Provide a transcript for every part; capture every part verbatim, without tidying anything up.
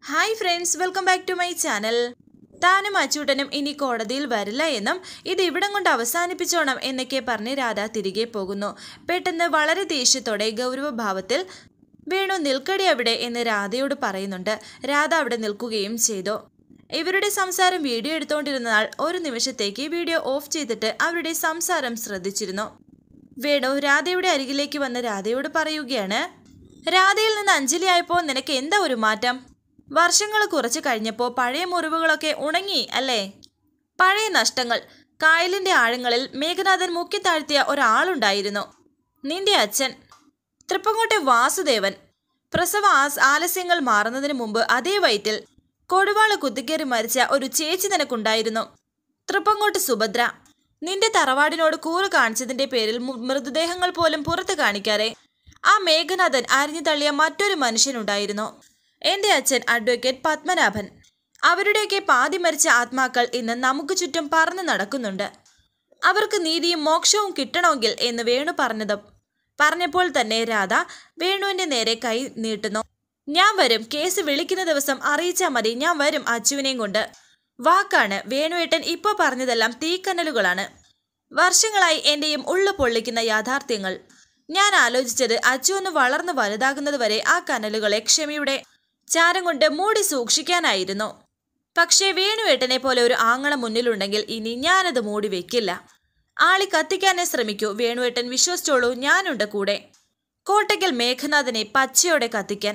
Hi friends, welcome back to my channel. താനും അച്ചൂട്ടനും ഇനി കോടതിയിൽ വരില്ല എന്നും ഇത് ഇവിടം കൊണ്ട് അവസാനിപ്പിച്ചോണം എന്നൊക്കെ പറഞ്ഞ് രാധ തിരികെ പോകുന്നു. പെട്ടെന്ന് വളരെ ദേഷ്യത്തോടെ ഗൗരവഭാവത്തിൽ വേണു നിൽക്കടി അവിടെ എന്ന് രാധയോട് പറയുന്നുണ്ട്. രാധ അവിടെ നിൽക്കുകയും ചെയ്തു. ഇവരുടെ സംസാരം വീഡിയോ എടുത്തുകൊണ്ടിരുന്നാൽ ഒരു നിമിഷത്തേക്ക് വീഡിയോ ഓഫ് ചെയ്തിട്ട് അവരുടെ സംസാരം ശ്രദ്ധിച്ചിരുന്നു. വേണു രാധയുടെ അരികിലേക്ക് വന്ന് രാധയോട് പറയുകയാണ്, രാധയിൽ നിന്ന് അഞ്ജലി ആയപ്പോൾ നിനക്ക് എന്താ ഒരു മാറ്റം? വർഷങ്ങൾ കുറച്ച് കഴിഞ്ഞപ്പോൾ പഴയ മുറിവുകളൊക്കെ ഉണങ്ങി അല്ലേ? പഴയ നഷ്ടങ്ങൾ. കായലിന്റെ ആഴങ്ങളിൽ മേഘനാഥൻ മുക്കി താഴ്ത്തിയ ഒരാളുണ്ടായിരുന്നു, നിന്റെ അച്ഛൻ തൃപ്പങ്ങോട്ടെ വാസുദേവൻ. പ്രസവ ആലസ്യങ്ങൾ മാറുന്നതിന് മുമ്പ് അതേ വയറ്റിൽ കൊടുവാള കുത്തിക്കേറി മരിച്ച ഒരു ചേച്ചി നിനക്കുണ്ടായിരുന്നു, തൃപ്പങ്ങോട്ട് സുഭദ്ര. നിന്റെ തറവാടിനോട് കൂറ് കാണിച്ചതിന്റെ പേരിൽ മൃതദേഹങ്ങൾ പോലും പുറത്ത് കാണിക്കാതെ ആ മേഘനാഥൻ അരിഞ്ഞു തള്ളിയ മറ്റൊരു മനുഷ്യനുണ്ടായിരുന്നു, എന്റെ അച്ഛൻ അഡ്വക്കേറ്റ് പത്മനാഭൻ. അവരുടെയൊക്കെ പാതി മരിച്ച ആത്മാക്കൾ ഇന്ന് നമുക്ക് ചുറ്റും പറന്നു നടക്കുന്നുണ്ട്. അവർക്ക് നീതിയും മോക്ഷവും കിട്ടണമെങ്കിൽ എന്ന് വേണു പറഞ്ഞത് പറഞ്ഞപ്പോൾ തന്നെ രാധ വേണുവിന്റെ നേരെ കൈ നീട്ടുന്നു. ഞാൻ വരും, കേസ് വിളിക്കുന്ന ദിവസം അറിയിച്ചാൽ മതി, ഞാൻ വരും അച്ചുവിനെയും കൊണ്ട്. വാക്കാണ്. വേണുവേട്ടൻ ഇപ്പോൾ പറഞ്ഞതെല്ലാം തീക്കനലുകളാണ്. വർഷങ്ങളായി എന്റെയും ഉള്ളു പൊള്ളിക്കുന്ന യാഥാർത്ഥ്യങ്ങൾ. ഞാൻ ആലോചിച്ചത് അച്ചു ഒന്ന് വളർന്നു വലുതാകുന്നത് വരെ ആ കനലുകളെ ക്ഷമയുടെ ചാരം കൊണ്ട് മൂടി സൂക്ഷിക്കാനായിരുന്നു. പക്ഷേ വേണുവേട്ടനെ പോലെ ഒരു ആങ്ങള മുന്നിലുണ്ടെങ്കിൽ ഇനി ഞാനത് മൂടി വെക്കില്ല. ആളി കത്തിക്കാനേ ശ്രമിക്കൂ, വേണുവേട്ടൻ വിശ്വസിച്ചോളൂ, ഞാനുണ്ട് കൂടെ. കോട്ടയ്ക്കൽ മേഘനാഥനെ പച്ചയോടെ കത്തിക്കാൻ.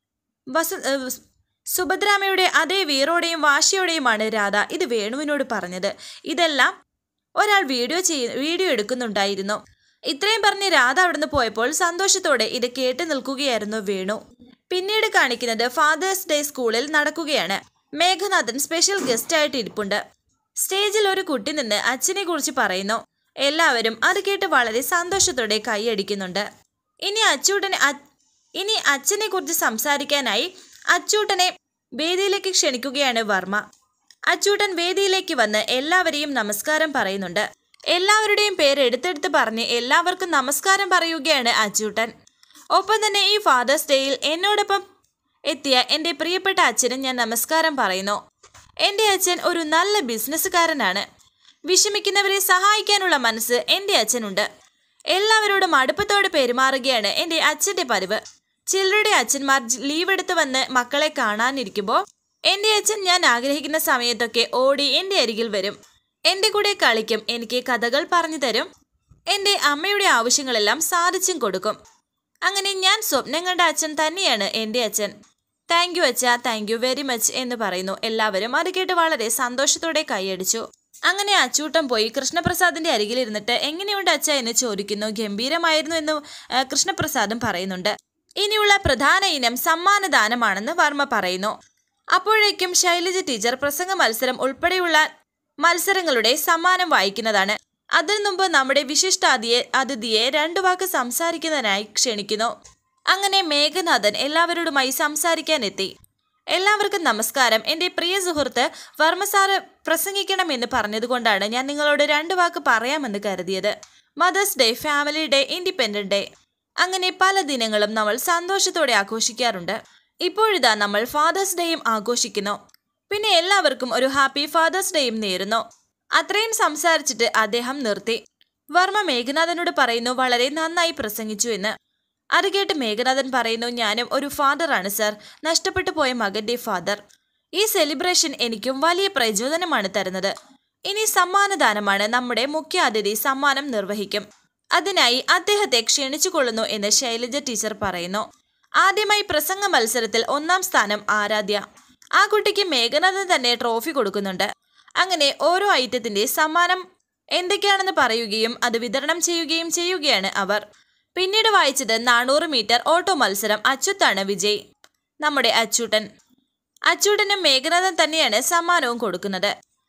വസ സുഭദ്രാമയുടെ അതേ വീറോടെയും വാശിയോടെയുമാണ് രാധ ഇത് വേണുവിനോട് പറഞ്ഞത്. ഇതെല്ലാം ഒരാൾ വീഡിയോ ചെയ്യ വീഡിയോ എടുക്കുന്നുണ്ടായിരുന്നു. ഇത്രയും പറഞ്ഞ് രാധ അവിടുന്ന് പോയപ്പോൾ സന്തോഷത്തോടെ ഇത് കേട്ട് നിൽക്കുകയായിരുന്നു വേണു. പിന്നീട് കാണിക്കുന്നത് ഫാദേഴ്സ് ഡേ സ്കൂളിൽ നടക്കുകയാണ്. മേഘനാഥൻ സ്പെഷ്യൽ ഗസ്റ്റ് ആയിട്ട് ഇരിപ്പുണ്ട്. സ്റ്റേജിൽ ഒരു കുട്ടി നിന്ന് അച്ഛനെ കുറിച്ച് പറയുന്നു. എല്ലാവരും അത് കേട്ട് വളരെ സന്തോഷത്തോടെ കൈയടിക്കുന്നുണ്ട്. ഇനി അച്ചൂട്ടനെ ഇനി അച്ഛനെ കുറിച്ച് സംസാരിക്കാനായി അച്ചൂട്ടനെ വേദിയിലേക്ക് ക്ഷണിക്കുകയാണ് വർമ്മ. അച്ചൂട്ടൻ വേദിയിലേക്ക് വന്ന് എല്ലാവരെയും നമസ്കാരം പറയുന്നുണ്ട്. എല്ലാവരുടെയും പേര് എടുത്തെടുത്ത് പറഞ്ഞ് എല്ലാവർക്കും നമസ്കാരം പറയുകയാണ് അച്ചൂട്ടൻ. ഒപ്പം തന്നെ ഈ ഫാദേഴ്സ് ഡേയിൽ എന്നോടൊപ്പം എത്തിയ എൻ്റെ പ്രിയപ്പെട്ട അച്ഛനും ഞാൻ നമസ്കാരം പറയുന്നു. എൻ്റെ അച്ഛൻ ഒരു നല്ല ബിസിനസ്സുകാരനാണ്. വിഷമിക്കുന്നവരെ സഹായിക്കാനുള്ള മനസ്സ് എൻ്റെ അച്ഛനുണ്ട്. എല്ലാവരോടും അടുപ്പത്തോടെ പെരുമാറുകയാണ് എൻ്റെ അച്ഛൻ്റെ പതിവ്. ചിലരുടെ അച്ഛന്മാർ ലീവ് എടുത്ത് വന്ന് മക്കളെ കാണാനിരിക്കുമ്പോൾ എൻ്റെ അച്ഛൻ ഞാൻ ആഗ്രഹിക്കുന്ന സമയത്തൊക്കെ ഓടി എൻ്റെ അരികിൽ വരും. എൻ്റെ കൂടെ കളിക്കും, എനിക്ക് കഥകൾ പറഞ്ഞു തരും, എൻ്റെ അമ്മയുടെ ആവശ്യങ്ങളെല്ലാം സാധിച്ചും കൊടുക്കും. അങ്ങനെ ഞാൻ സ്വപ്നം കണ്ട അച്ഛൻ തന്നെയാണ് എൻ്റെ അച്ഛൻ. താങ്ക് യു അച്ഛ, താങ്ക് യു വെരി മച്ച് എന്ന് പറയുന്നു. എല്ലാവരും അത് കേട്ട് വളരെ സന്തോഷത്തോടെ കൈയടിച്ചു. അങ്ങനെ അച്ചൂട്ടൻ പോയി കൃഷ്ണപ്രസാദിന്റെ അരികിലിരുന്നിട്ട് എങ്ങനെയുണ്ട് അച്ഛ എന്ന് ചോദിക്കുന്നു. ഗംഭീരമായിരുന്നു എന്ന് കൃഷ്ണപ്രസാദും പറയുന്നുണ്ട്. ഇനിയുള്ള പ്രധാന ഇനം സമ്മാനദാനമാണെന്ന് വർമ്മ പറയുന്നു. അപ്പോഴേക്കും ശൈലജ ടീച്ചർ പ്രസംഗ മത്സരം ഉൾപ്പെടെയുള്ള മത്സരങ്ങളുടെ സമ്മാനം വായിക്കുന്നതാണ്. അതിനു മുമ്പ് നമ്മുടെ വിശിഷ്ടാതിയെ അതിഥിയെ രണ്ടു വാക്ക് സംസാരിക്കുന്നതിനായി ക്ഷണിക്കുന്നു. അങ്ങനെ മേഘനാഥൻ എല്ലാവരോടുമായി സംസാരിക്കാനെത്തി. എല്ലാവർക്കും നമസ്കാരം. എൻ്റെ പ്രിയ സുഹൃത്ത് വർമ്മ സാറ് പ്രസംഗിക്കണമെന്ന് പറഞ്ഞതുകൊണ്ടാണ് ഞാൻ നിങ്ങളോട് രണ്ടു വാക്ക് പറയാമെന്ന് കരുതിയത്. Mother's day, family day, independent day, അങ്ങനെ പല ദിനങ്ങളും നമ്മൾ സന്തോഷത്തോടെ ആഘോഷിക്കാറുണ്ട്. ഇപ്പോഴിതാ നമ്മൾ ഫാദേഴ്സ് ഡേയും ആഘോഷിക്കുന്നു. പിന്നെ എല്ലാവർക്കും ഒരു ഹാപ്പി ഫാദേഴ്സ് ഡേയും നേരുന്നു. അത്രയും സംസാരിച്ചിട്ട് അദ്ദേഹം നിർത്തി. വർമ്മ മേഘനാഥനോട് പറയുന്നു, വളരെ നന്നായി പ്രസംഗിച്ചു എന്ന്. അത് കേട്ട് മേഘനാഥൻ പറയുന്നു, ഞാനും ഒരു ഫാദറാണ് സർ, നഷ്ടപ്പെട്ടു പോയ മകന്റെ ഫാദർ. ഈ സെലിബ്രേഷൻ എനിക്കും വലിയ പ്രചോദനമാണ് തരുന്നത്. ഇനി സമ്മാനദാനമാണ്. നമ്മുടെ മുഖ്യ അതിഥി സമ്മാനം നിർവഹിക്കും. അതിനായി അദ്ദേഹത്തെ ക്ഷണിച്ചു കൊള്ളുന്നു എന്ന് ശൈലജ ടീച്ചർ പറയുന്നു. ആദ്യമായി പ്രസംഗ മത്സരത്തിൽ ഒന്നാം സ്ഥാനം ആരാധ്യ. ആ കുട്ടിക്ക് മേഘനാഥൻ തന്നെ ട്രോഫി കൊടുക്കുന്നുണ്ട്. അങ്ങനെ ഓരോ ഐറ്റത്തിന്റെ സമ്മാനം എന്തൊക്കെയാണെന്ന് പറയുകയും അത് വിതരണം ചെയ്യുകയും ചെയ്യുകയാണ് അവർ. പിന്നീട് വായിച്ചത് നാനൂറ് മീറ്റർ ഓട്ടോ മത്സരം. അച്യുത്താണ് വിജയ്, നമ്മുടെ അച്ചൂട്ടൻ. അച്ചൂട്ടനും മേഘനാഥൻ തന്നെയാണ് സമ്മാനവും കൊടുക്കുന്നത്.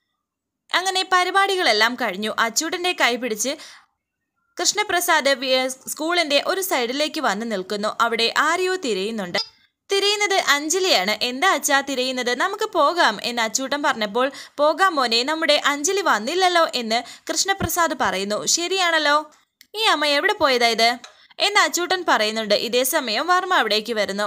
അങ്ങനെ പരിപാടികളെല്ലാം കഴിഞ്ഞു. അച്ചൂട്ടന്റെ കൈ പിടിച്ച് കൃഷ്ണപ്രസാദ് സ്കൂളിന്റെ ഒരു സൈഡിലേക്ക് വന്ന് നിൽക്കുന്നു. അവിടെ ആരെയോ തിരയുന്നുണ്ട്. തിരയുന്നത് അഞ്ജലിയാണ്. എന്താ അച്ഛാ തിരയുന്നത്? നമുക്ക് പോകാം എന്ന് അച്ചൂട്ടൻ പറഞ്ഞപ്പോൾ, പോകാം മോനെ, നമ്മുടെ അഞ്ജലി വന്നില്ലല്ലോ എന്ന് കൃഷ്ണപ്രസാദ് പറയുന്നു. ശരിയാണല്ലോ, ഈ അമ്മ എവിടെ പോയതായത് എന്ന് അച്ചൂട്ടൻ പറയുന്നുണ്ട്. ഇതേ സമയം വർമ്മ അവിടേക്ക് വരുന്നു.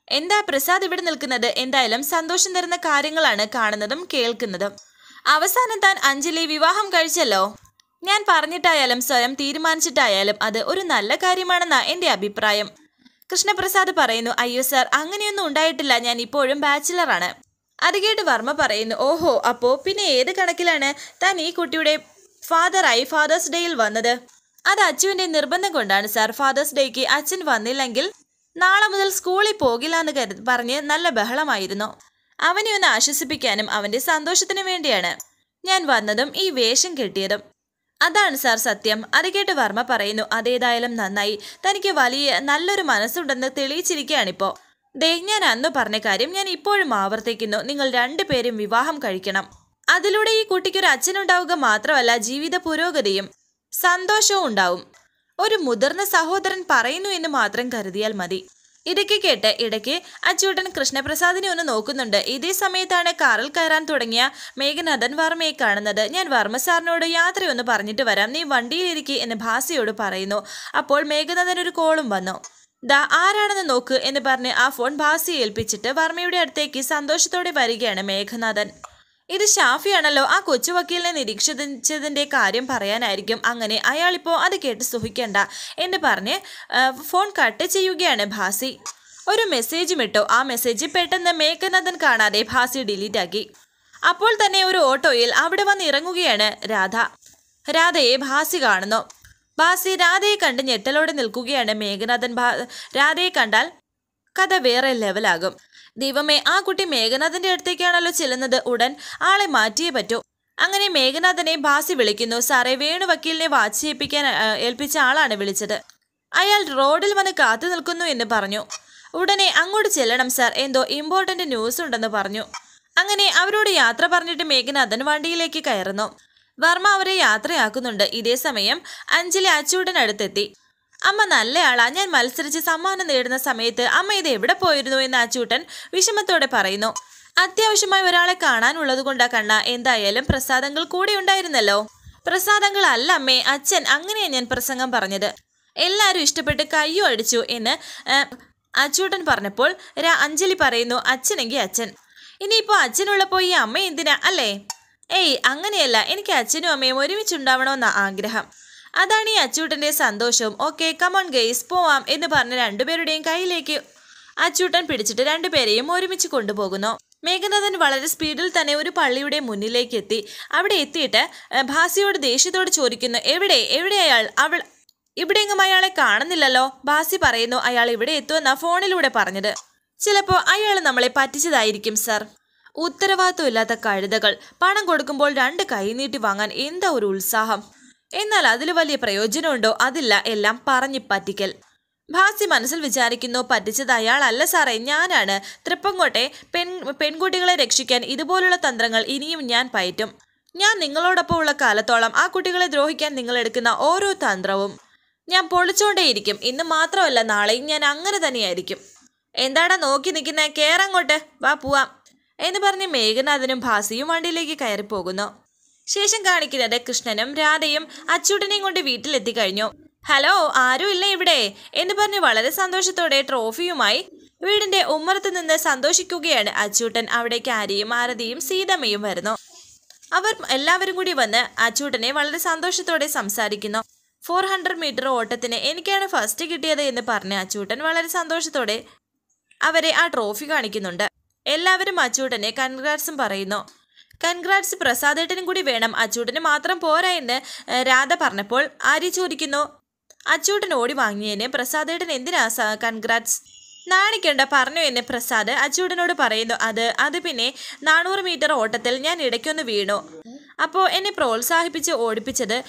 എന്താ പ്രസാദ് ഇവിടെ നിൽക്കുന്നത്? എന്തായാലും സന്തോഷം തരുന്ന കാര്യങ്ങളാണ് കാണുന്നതും കേൾക്കുന്നതും. അവസാനം താൻ അഞ്ജലി വിവാഹം കഴിച്ചല്ലോ. ഞാൻ പറഞ്ഞിട്ടായാലും സ്വയം തീരുമാനിച്ചിട്ടായാലും അത് ഒരു നല്ല കാര്യമാണെന്നാ എൻ്റെ അഭിപ്രായം. കൃഷ്ണപ്രസാദ് പറയുന്നു. അയ്യോ സാർ, അങ്ങനെയൊന്നും ഉണ്ടായിട്ടില്ല. ഞാൻ ഇപ്പോഴും ബാച്ചിലറാണ്. അത് കേട്ട് വർമ്മ പറയുന്നു. ഓഹോ, അപ്പോ പിന്നെ ഏത് കണക്കിലാണ് താൻ ഈ കുട്ടിയുടെ ഫാദറായി ഫാദേഴ്സ് ഡേയിൽ വന്നത്? അത് അച്ചുവിന്റെ നിർബന്ധം കൊണ്ടാണ് സാർ. ഫാദേഴ്സ് ഡേക്ക് അച്ഛൻ വന്നില്ലെങ്കിൽ നാളെ മുതൽ സ്കൂളിൽ പോകില്ല എന്ന് കരുതി പറഞ്ഞ് നല്ല ബഹളമായിരുന്നു. അവനെ ഒന്ന് ആശ്വസിപ്പിക്കാനും അവന്റെ സന്തോഷത്തിനു വേണ്ടിയാണ് ഞാൻ വന്നതും ഈ വേഷം കെട്ടിയതും. അതാണ് സാർ സത്യം. അത് കേട്ട് വർമ്മ പറയുന്നു. അതേതായാലും നന്നായി. തനിക്ക് വലിയ നല്ലൊരു മനസ്സുണ്ടെന്ന് തെളിയിച്ചിരിക്കുകയാണിപ്പോ. ദേ, ഞാൻ അന്ന് പറഞ്ഞ കാര്യം ഞാൻ ഇപ്പോഴും ആവർത്തിക്കുന്നു. നിങ്ങൾ രണ്ടുപേരും വിവാഹം കഴിക്കണം. അതിലൂടെ ഈ കുട്ടിക്കൊരു അച്ഛനുണ്ടാവുക മാത്രമല്ല, ജീവിത പുരോഗതിയും സന്തോഷവും ഉണ്ടാവും. ഒരു മുതിർന്ന സഹോദരൻ പറയുന്നു എന്ന് മാത്രം കരുതിയാൽ മതി. ഇടയ്ക്ക് കേട്ട് ഇടയ്ക്ക് അച്ചൂട്ടൻ കൃഷ്ണപ്രസാദിനെ ഒന്ന് നോക്കുന്നുണ്ട്. ഇതേ സമയത്താണ് കാറിൽ കയറാൻ തുടങ്ങിയ മേഘനാഥൻ വർമ്മയെ കാണുന്നത്. ഞാൻ വർമ്മ സാറിനോട് യാത്രയൊന്ന് പറഞ്ഞിട്ട് വരാം, നീ വണ്ടിയിലിരിക്കെ എന്ന് ഭാസിയോട് പറയുന്നു. അപ്പോൾ മേഘനാഥൻ ഒരു കോളും വന്നു. ദാ ആരാണെന്ന് നോക്ക് എന്ന് പറഞ്ഞ് ആ ഫോൺ ഭാസിയെ ഏൽപ്പിച്ചിട്ട് വർമ്മയുടെ അടുത്തേക്ക് സന്തോഷത്തോടെ വരികയാണ് മേഘനാഥൻ. ഇത് ഷാഫിയാണല്ലോ. ആ കൊച്ചു വക്കീലിനെ നിരീക്ഷിച്ചതിന്റെ കാര്യം പറയാനായിരിക്കും. അങ്ങനെ അയാളിപ്പോ അത് കേട്ട് സുഖിക്കണ്ട എന്ന് പറഞ്ഞ് ഫോൺ കട്ട് ചെയ്യുകയാണ് ഭാസി. ഒരു മെസ്സേജും ഇട്ടു. ആ മെസ്സേജ് പെട്ടെന്ന് മേഘനാഥൻ കാണാതെ ഭാസി ഡിലീറ്റ് ആക്കി. അപ്പോൾ തന്നെ ഒരു ഓട്ടോയിൽ അവിടെ വന്ന് ഇറങ്ങുകയാണ് രാധ. രാധയെ ഭാസി കാണുന്നു. ഭാസി രാധയെ കണ്ട് ഞെട്ടലോടെ നിൽക്കുകയാണ്. മേഘനാഥൻ രാധയെ കണ്ടാൽ കഥ വേറെ ലെവലാകും. ദൈവമേ, ആ കുട്ടി മേഘനാഥന്റെ അടുത്തേക്കാണല്ലോ ചെല്ലുന്നത്. ഉടൻ ആളെ മാറ്റിയേ പറ്റൂ. അങ്ങനെ മേഘനാഥനെ ഭാസി വിളിക്കുന്നു. സാറേ, വേണു വക്കീലിനെ വാച്ച് ചെയ്യിപ്പിക്കാൻ ഏൽപ്പിച്ച ആളാണ് വിളിച്ചത്. അയാൾ റോഡിൽ വന്ന് കാത്തു നിൽക്കുന്നു എന്ന് പറഞ്ഞു. ഉടനെ അങ്ങോട്ട് ചെല്ലണം സാർ, എന്തോ ഇമ്പോർട്ടന്റ് ന്യൂസ് ഉണ്ടെന്ന് പറഞ്ഞു. അങ്ങനെ അവരോട് യാത്ര പറഞ്ഞിട്ട് മേഘനാഥൻ വണ്ടിയിലേക്ക് കയറുന്നു. വർമ്മ അവരെ യാത്രയാക്കുന്നുണ്ട്. ഇതേ സമയം അഞ്ജലി അച്ചൂട്ടനടുത്തെത്തി. അമ്മ നല്ലയാളാ. ഞാൻ മത്സരിച്ച് സമ്മാനം നേടുന്ന സമയത്ത് അമ്മ ഇത് എവിടെ പോയിരുന്നു എന്ന് അച്ചൂട്ടൻ വിഷമത്തോടെ പറയുന്നു. അത്യാവശ്യമായി ഒരാളെ കാണാനുള്ളത് കൊണ്ടാ കണ്ണ. എന്തായാലും പ്രസാദങ്ങൾ കൂടെ ഉണ്ടായിരുന്നല്ലോ. പ്രസാദങ്ങൾ അല്ല അമ്മേ, അച്ഛൻ. അങ്ങനെയാ ഞാൻ പ്രസംഗം പറഞ്ഞത്. എല്ലാവരും ഇഷ്ടപ്പെട്ട് കയ്യോ അടിച്ചു എന്ന് അച്ചൂട്ടൻ പറഞ്ഞപ്പോൾ അഞ്ജലി പറയുന്നു. അച്ഛനെങ്കിൽ അച്ഛൻ. ഇനിയിപ്പോ അച്ഛനുള്ളപ്പോ ഈ അമ്മ എന്തിനാ അല്ലേ? ഏയ്, അങ്ങനെയല്ല. എനിക്ക് അച്ഛനും അമ്മയും ഒരുമിച്ചുണ്ടാവണമെന്ന ആഗ്രഹം. അതാണ് ഈ അച്ചൂട്ടന്റെ സന്തോഷവും. ഓക്കെ, കമോൺ ഗെയ്സ്, പോവാം എന്ന് പറഞ്ഞ് രണ്ടുപേരുടെയും കയ്യിലേക്ക് അച്ചൂട്ടൻ പിടിച്ചിട്ട് രണ്ടുപേരെയും ഒരുമിച്ച് കൊണ്ടുപോകുന്നു. മേഘനാഥൻ വളരെ സ്പീഡിൽ തന്നെ ഒരു പള്ളിയുടെ മുന്നിലേക്ക് എത്തി. അവിടെ എത്തിയിട്ട് ഭാസിയോട് ദേഷ്യത്തോട് ചോദിക്കുന്നു. എവിടെ എവിടെ അയാൾ? അവൾ ഇവിടെയെങ്ങും അയാളെ കാണുന്നില്ലല്ലോ. ഭാസി പറയുന്നു. അയാൾ ഇവിടെ എത്തുമെന്നാ ഫോണിലൂടെ പറഞ്ഞത്. ചിലപ്പോ അയാൾ നമ്മളെ പറ്റിച്ചതായിരിക്കും സർ. ഉത്തരവാദിത്വം ഇല്ലാത്ത കഴുതകൾ. പണം കൊടുക്കുമ്പോൾ രണ്ട് കൈ നീട്ടി വാങ്ങാൻ എന്താ ഒരു ഉത്സാഹം. എന്നാൽ അതിൽ വലിയ പ്രയോജനമുണ്ടോ? അതില്ല, എല്ലാം പറഞ്ഞ് പറ്റിക്കൽ. ഭാസി മനസ്സിൽ വിചാരിക്കുന്നു. പറ്റിച്ചത് അയാളല്ല സാറേ, ഞാനാണ്. തൃപ്പങ്കോട്ടെ പെൺ പെൺകുട്ടികളെ രക്ഷിക്കാൻ ഇതുപോലുള്ള തന്ത്രങ്ങൾ ഇനിയും ഞാൻ പയറ്റും. ഞാൻ നിങ്ങളോടൊപ്പം ഉള്ള കാലത്തോളം ആ കുട്ടികളെ ദ്രോഹിക്കാൻ നിങ്ങൾ എടുക്കുന്ന ഓരോ തന്ത്രവും ഞാൻ പൊളിച്ചോണ്ടേയിരിക്കും. ഇന്ന് മാത്രമല്ല, നാളെയും ഞാൻ അങ്ങനെ തന്നെയായിരിക്കും. എന്താടാ നോക്കി നിൽക്കുന്നേ? കേറങ്ങോട്ട് വാ, പോവാം എന്ന് പറഞ്ഞ് മേഘനാഥനും ഭാസിയും വണ്ടിയിലേക്ക് കയറിപ്പോകുന്നു. ശേഷം കാണിക്കുന്നത് കൃഷ്ണനും രാധയും അച്ചൂട്ടനെയും കൊണ്ട് വീട്ടിലെത്തിക്കഴിഞ്ഞു. ഹലോ, ആരും ഇല്ല ഇവിടെ എന്ന് പറഞ്ഞ് വളരെ സന്തോഷത്തോടെ ട്രോഫിയുമായി വീടിന്റെ ഉമ്മറത്ത് നിന്ന് സന്തോഷിക്കുകയാണ് അച്ചൂട്ടൻ. അവിടേക്ക് ആര്യയും ആരതിയും സീതമ്മയും വരുന്നു. അവർ എല്ലാവരും കൂടി വന്ന് അച്ചൂട്ടനെ വളരെ സന്തോഷത്തോടെ സംസാരിക്കുന്നു. ഫോർ ഹൺഡ്രഡ് മീറ്റർ ഓട്ടത്തിന് എനിക്കാണ് ഫസ്റ്റ് കിട്ടിയത് എന്ന് പറഞ്ഞ് അച്ചൂട്ടൻ വളരെ സന്തോഷത്തോടെ അവരെ ആ ട്രോഫി കാണിക്കുന്നുണ്ട്. എല്ലാവരും അച്ചൂട്ടനെ കൺഗ്രാറ്റ്സും പറയുന്നു. കൺഗ്രാറ്റ്സ് പ്രസാദേട്ടനും കൂടി വേണം, അച്ചൂട്ടന് മാത്രം പോരാ എന്ന് രാധ പറഞ്ഞപ്പോൾ ആര്യ ചോദിക്കുന്നു. അച്ചൂട്ടൻ ഓടി വാങ്ങിയതിന് പ്രസാദേട്ടൻ എന്തിനാ കൺഗ്രാറ്റ്സ്? നാണിക്കണ്ട പറഞ്ഞു എന്ന് പ്രസാദ് അച്ചൂട്ടനോട് പറയുന്നു. അത് അത് പിന്നെ നാനൂറ് മീറ്റർ ഓട്ടത്തിൽ ഞാൻ ഇടയ്ക്കൊന്ന് വീണു. അപ്പോൾ എന്നെ പ്രോത്സാഹിപ്പിച്ച് ഓടിപ്പിച്ചത്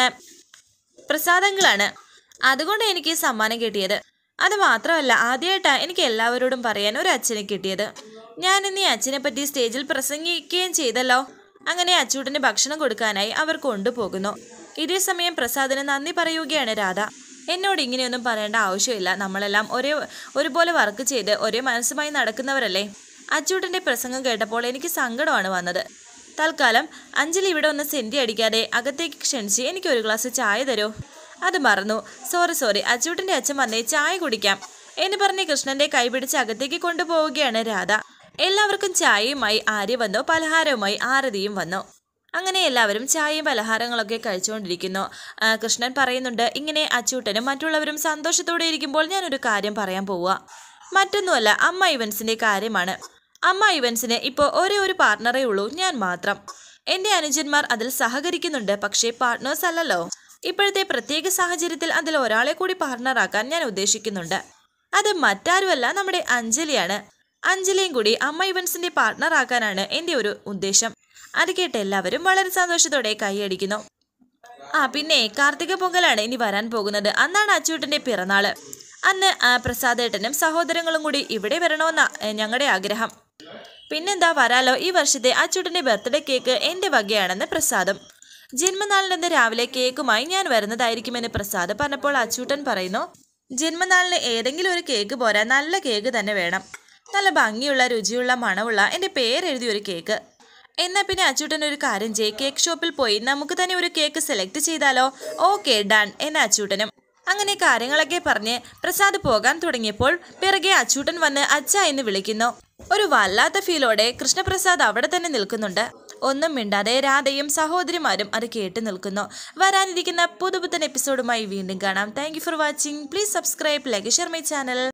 പ്രസാദങ്ങളാണ്. അതുകൊണ്ട് എനിക്ക് സമ്മാനം കിട്ടിയത്. അത് മാത്രമല്ല, ആദ്യമായിട്ടാണ് എനിക്ക് എല്ലാവരോടും പറയാൻ ഒരു അച്ഛനെ കിട്ടിയത്. ഞാൻ ഇന്ന് ഈ അച്ഛനെ പറ്റി സ്റ്റേജിൽ പ്രസംഗിക്കുകയും ചെയ്തല്ലോ. അങ്ങനെ അച്ചൂട്ടന് ഭക്ഷണം കൊടുക്കാനായി അവർ കൊണ്ടുപോകുന്നു. ഇതേ സമയം പ്രസാദിന് നന്ദി പറയുകയാണ് രാധ. എന്നോട് ഇങ്ങനെയൊന്നും പറയേണ്ട ആവശ്യമില്ല. നമ്മളെല്ലാം ഒരേ ഒരുപോലെ വർക്ക് ചെയ്ത് ഒരേ മനസ്സുമായി നടക്കുന്നവരല്ലേ. അച്ചൂട്ടൻ്റെ പ്രസംഗം കേട്ടപ്പോൾ എനിക്ക് സങ്കടമാണ് വന്നത്. തൽക്കാലം അഞ്ജലി ഇവിടെ ഒന്ന് സെൻറ്റി അടിക്കാതെ അകത്തേക്ക് ക്ഷണിച്ച് എനിക്ക് ഒരു ഗ്ലാസ് ചായ തരൂ. അത് മറന്നു. സോറി സോറി അച്ചൂട്ടൻ്റെ അച്ഛൻ വന്നേ, ചായ കുടിക്കാം എന്ന് പറഞ്ഞ് കൃഷ്ണന്റെ കൈ പിടിച്ച് അകത്തേക്ക് കൊണ്ടുപോവുകയാണ് രാധ. എല്ലാവർക്കും ചായയുമായി ആര്യ വന്നു, പലഹാരവുമായി ആരതിയും വന്നു. അങ്ങനെ എല്ലാവരും ചായയും പലഹാരങ്ങളൊക്കെ കഴിച്ചുകൊണ്ടിരിക്കുന്നു. കൃഷ്ണൻ പറയുന്നുണ്ട്, ഇങ്ങനെ അച്ചൂട്ടനും മറ്റുള്ളവരും സന്തോഷത്തോടെ ഇരിക്കുമ്പോൾ ഞാനൊരു കാര്യം പറയാൻ പോവുക. മറ്റൊന്നുമല്ല, അമ്മ ഇവൻസിന്റെ കാര്യമാണ്. അമ്മ ഇവൻസിന് ഇപ്പോൾ ഒരേ ഒരു പാർട്ണറേ ഉള്ളൂ, ഞാൻ മാത്രം. എന്റെ അനുജന്മാർ അതിൽ സഹകരിക്കുന്നുണ്ട്, പക്ഷേ പാർട്ട്നേഴ്സ് അല്ലല്ലോ. ഇപ്പോഴത്തെ പ്രത്യേക സാഹചര്യത്തിൽ അതിൽ ഒരാളെ കൂടി പാർട്ണറാക്കാൻ ഞാൻ ഉദ്ദേശിക്കുന്നുണ്ട്. അത് മറ്റാരുമല്ല, നമ്മുടെ അഞ്ജലിയാണ്. അഞ്ജലിയും കൂടി അമ്മ ഇവൻസിന്റെ പാർട്ണറാക്കാനാണ് എൻ്റെ ഒരു ഉദ്ദേശം. അത് കേട്ട് എല്ലാവരും വളരെ സന്തോഷത്തോടെ കൈയടിക്കുന്നു. ആ പിന്നെ കാർത്തിക പൊങ്കലാണ് ഇനി വരാൻ പോകുന്നത്. അന്നാണ് അച്ചൂട്ടന്റെ പിറന്നാള്. അന്ന് പ്രസാദേട്ടനും സഹോദരങ്ങളും കൂടി ഇവിടെ വരണമെന്നാ ഞങ്ങളുടെ ആഗ്രഹം. പിന്നെന്താ, വരാലോ. ഈ വർഷത്തെ അച്ചൂട്ടന്റെ ബർത്ത്ഡേ കേക്ക് എൻ്റെ വകയാണെന്ന് പ്രസാദും. ജന്മനാളിനെന്ന് രാവിലെ കേക്കുമായി ഞാൻ വരുന്നതായിരിക്കുമെന്ന് പ്രസാദ് പറഞ്ഞപ്പോൾ അച്ചൂട്ടൻ പറയുന്നു, ജന്മനാളിന് ഏതെങ്കിലും ഒരു കേക്ക് പോരാ, നല്ല കേക്ക് തന്നെ വേണം. നല്ല ഭംഗിയുള്ള രുചിയുള്ള മണമുള്ള എൻ്റെ പേരെഴുതിയ ഒരു കേക്ക്. എന്നാൽ പിന്നെ അച്ചൂട്ടൻ ഒരു കാര്യം ചെയ്യ്, കേക്ക് ഷോപ്പിൽ പോയി നമുക്ക് തന്നെ ഒരു കേക്ക് സെലക്ട് ചെയ്താലോ? ഓക്കെ ഡൺ എന്ന അച്ചൂട്ടനും. അങ്ങനെ കാര്യങ്ങളൊക്കെ പറഞ്ഞ് പ്രസാദ് പോകാൻ തുടങ്ങിയപ്പോൾ പിറകെ അച്ചൂട്ടൻ വന്ന് അച്ഛ എന്ന് വിളിക്കുന്നു. ഒരു വല്ലാത്ത ഫീലോടെ കൃഷ്ണപ്രസാദ് അവിടെ തന്നെ നിൽക്കുന്നുണ്ട്. ഒന്നും മിണ്ടാതെ രാധയും സഹോദരിമാരും അത് കേട്ട് നിൽക്കുന്നു. വരാനിരിക്കുന്ന പുതുപുത്തൻ എപ്പിസോഡുമായി വീണ്ടും കാണാം. Thank you for watching. Please subscribe, like, share my channel.